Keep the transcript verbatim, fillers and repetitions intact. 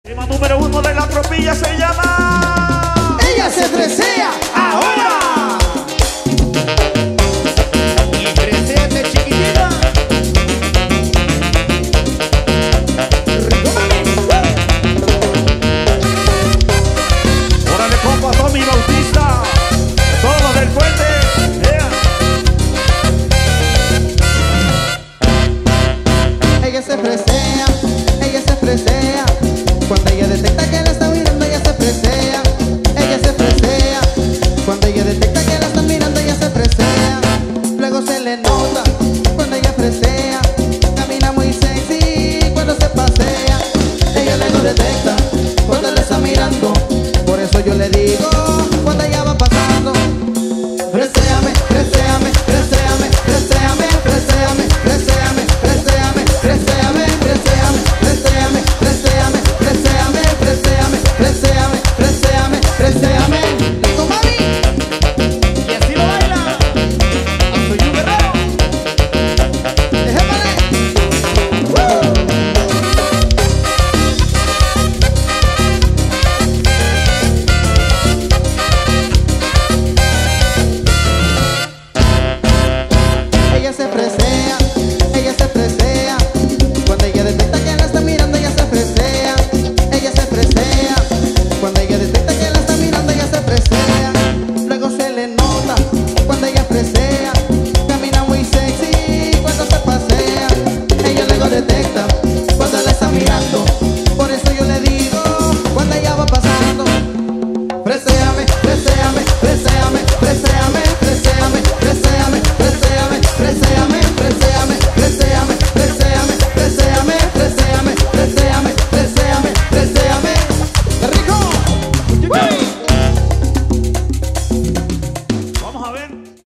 Tema número uno de la tropilla se llama Ella se fresea ahora. Y presente, chiquitita. Órale, compa, Tommy Bautista, todos del puente. Yeah. Ella se fresea, ella se fresea. Cuando ella detecta